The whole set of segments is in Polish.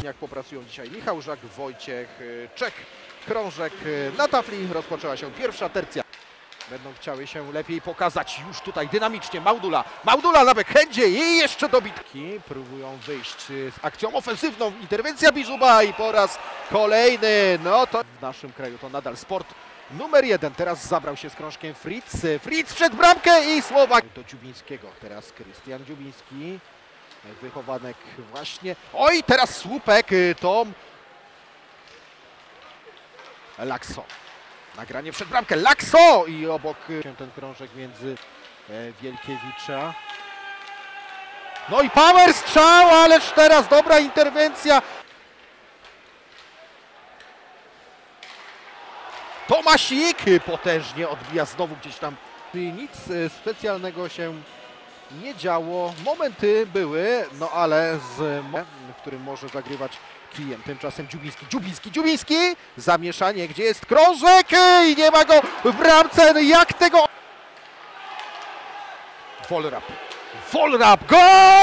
jak popracują dzisiaj Michał Żak, Wojciech Czech. Krążek na tafli, rozpoczęła się pierwsza tercja. Będą chciały się lepiej pokazać już tutaj dynamicznie. Małdula na backhandzie i jeszcze dobitki. Próbują wyjść z akcją ofensywną. Interwencja Bizuba i po raz kolejny. No to w naszym kraju to nadal sport numer 1. Teraz zabrał się z krążkiem Fritz. Fritz przed bramkę i Słowak do Dziubińskiego. Teraz Krystian Dziubiński. Wychowanek właśnie. Oj, teraz słupek. Tom Lakso. Nagranie przed bramkę. Lakso! I obok ten krążek między Wielkiewicza. No i power strzał, ależ teraz dobra interwencja. Tomasik potężnie odbija znowu gdzieś tam. Nic specjalnego się nie działo. Momenty były, no ale w którym może zagrywać kijem. Tymczasem Dziubiński. Zamieszanie, gdzie jest krążek i nie ma go w bramce. Jak tego... Wolrap. Gol!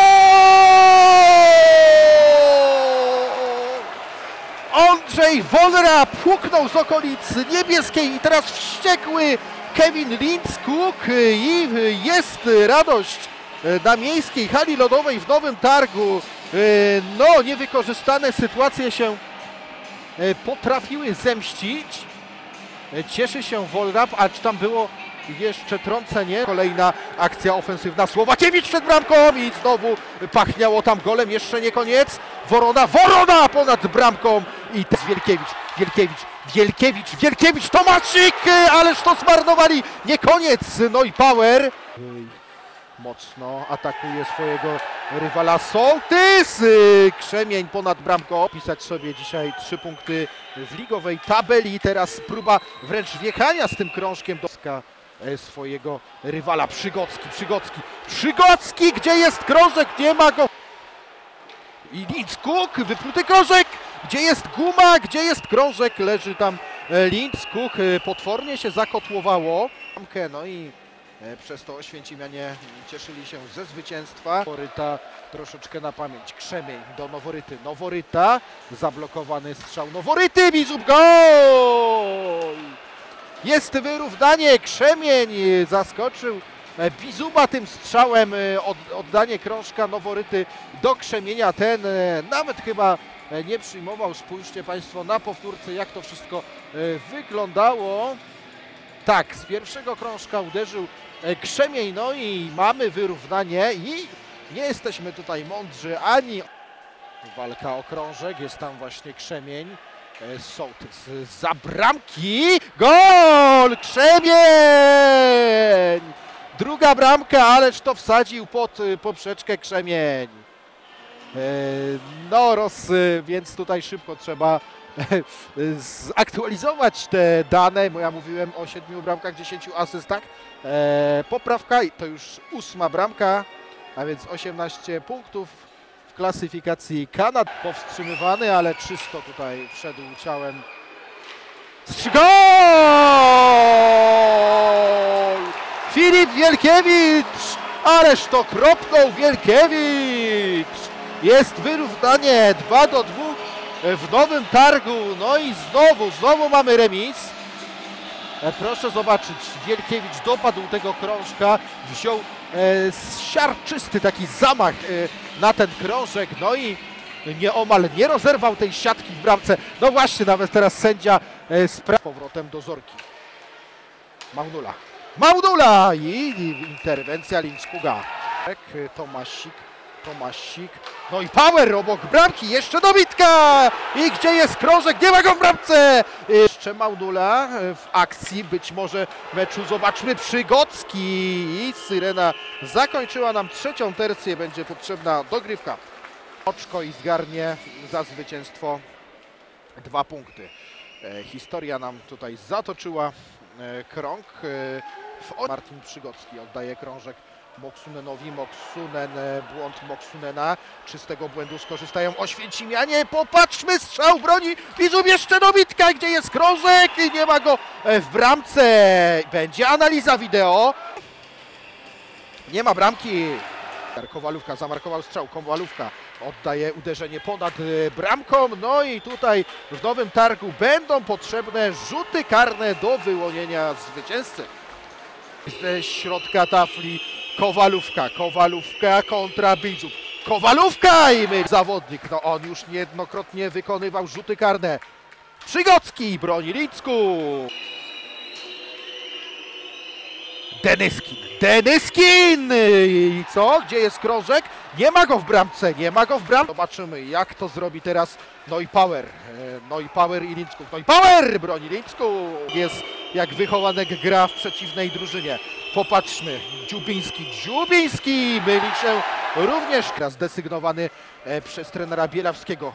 Andrzej Wolrap puknął z okolic niebieskiej i teraz wściekły Kevin Lindskog i jest radość na miejskiej hali lodowej w Nowym Targu. No, niewykorzystane sytuacje się potrafiły zemścić. Cieszy się Wolrap, a czy tam było jeszcze trącenie? Kolejna akcja ofensywna. Słowakiewicz przed bramką i znowu pachniało tam golem. Jeszcze nie koniec. Worona ponad bramką i Wielkiewicz, Tomasik, ależ to zmarnowali. Nie koniec. No i power. Mocno atakuje swojego rywala Sołtys. Krzemień ponad bramką. Pisać sobie dzisiaj 3 punkty w ligowej tabeli. Teraz próba wręcz wjechania z tym krążkiem do swojego rywala. Przygocki, gdzie jest krążek? Nie ma go. I Lindskog, wypluty krążek. Gdzie jest guma? Gdzie jest krążek? Leży tam Lindskog. Potwornie się zakotłowało. No i przez to Oświęcimianie cieszyli się ze zwycięstwa. Noworyta troszeczkę na pamięć. Krzemień do Noworyta. Zablokowany strzał Noworyty. Bizub, gol! Jest wyrównanie. Krzemień zaskoczył Bizuba tym strzałem. Oddanie krążka Noworyty do Krzemienia. Ten nawet chyba nie przyjmował. Spójrzcie Państwo na powtórce, jak to wszystko wyglądało. Tak, z pierwszego krążka uderzył Krzemień, no i mamy wyrównanie i nie jesteśmy tutaj mądrzy ani... Walka o krążek, jest tam właśnie Krzemień, Sołtys za bramki, gol! Krzemień! Druga bramka, ależ to wsadził pod poprzeczkę Krzemień. No więc tutaj szybko trzeba zaktualizować te dane, bo ja mówiłem o 7 bramkach, 10 asystach. Poprawka i to już 8 bramka, a więc 18 punktów w klasyfikacji Kanady. Powstrzymywany, ale czysto tutaj wszedł ciałem. Gol! Filip Wielkiewicz! Ależ to kropnął Wielkiewicz! Jest wyrównanie 2-2 w Nowym Targu. No i znowu mamy remis. Proszę zobaczyć, Wielkiewicz dopadł tego krążka, wziął siarczysty taki zamach na ten krążek, no i nieomal nie rozerwał tej siatki w bramce. No właśnie, nawet teraz sędzia powrotem do Zorki. Małdula i interwencja Lindskoga. Tomasik, no i power obok bramki, jeszcze dobitka! I gdzie jest krążek? Nie ma go w bramce! Jeszcze Małdula w akcji, być może meczu, zobaczmy, Przygocki i syrena zakończyła nam trzecią tercję, będzie potrzebna dogrywka. Oczko i zgarnie za zwycięstwo 2 punkty. Historia nam tutaj zatoczyła krąg. Martin Przygocki oddaje krążek Moksunenowi. Błąd Moksunena. Czystego błędu skorzystają Oświęcimianie. Popatrzmy, strzał broni. Bizub, jeszcze dobitka. Gdzie jest krążek? Nie ma go w bramce. Będzie analiza wideo. Nie ma bramki. Kowalówka zamarkował strzał, Kowalówka oddaje uderzenie ponad bramką, no i tutaj w Nowym Targu będą potrzebne rzuty karne do wyłonienia zwycięzcy. Ze środka tafli Kowalówka kontra Bidzów. Kowalówka i zawodnik, no on już niejednokrotnie wykonywał rzuty karne. Przygocki broni Lidzku. Denyskin! I co? Gdzie jest krążek? Nie ma go w bramce, Zobaczymy, jak to zrobi teraz Neupauer i Lidzków. Neupauer broni Lidzku. Jest jak wychowanek gra w przeciwnej drużynie. Popatrzmy, Dziubiński myli się również. Teraz desygnowany przez trenera Bielawskiego,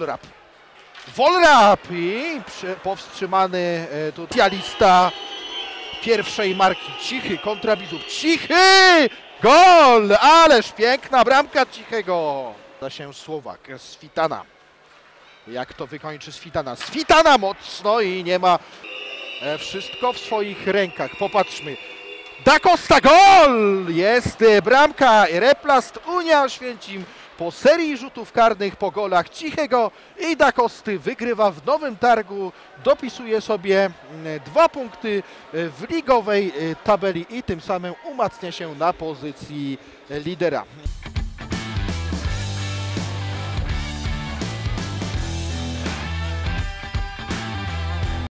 Wolrap i powstrzymany tu specjalista pierwszej marki. Cichy kontra Bidzów. Cichy! Gol! Ależ piękna bramka Cichego. Da się Słowak, Switana. Jak to wykończy Switana? Switana mocno i nie ma wszystko w swoich rękach. Popatrzmy. Da Costa, gol! Jest bramka, Replast Unia Oświęcim po serii rzutów karnych po golach Cichego i Da Costy wygrywa w Nowym Targu, dopisuje sobie 2 punkty w ligowej tabeli i tym samym umacnia się na pozycji lidera.